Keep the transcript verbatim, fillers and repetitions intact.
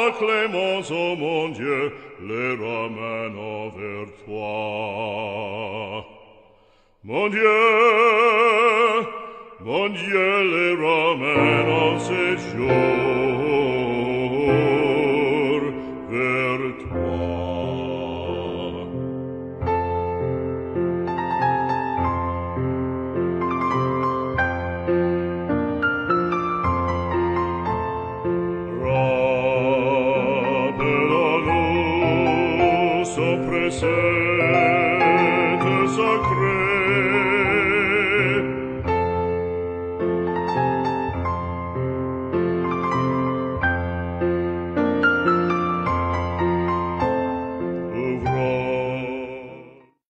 clémence, ô mon Dieu, les ramène vers toi. Mon Dieu, mon Dieu, les ramène en séjour vers toi. Rappelle-nous son précieux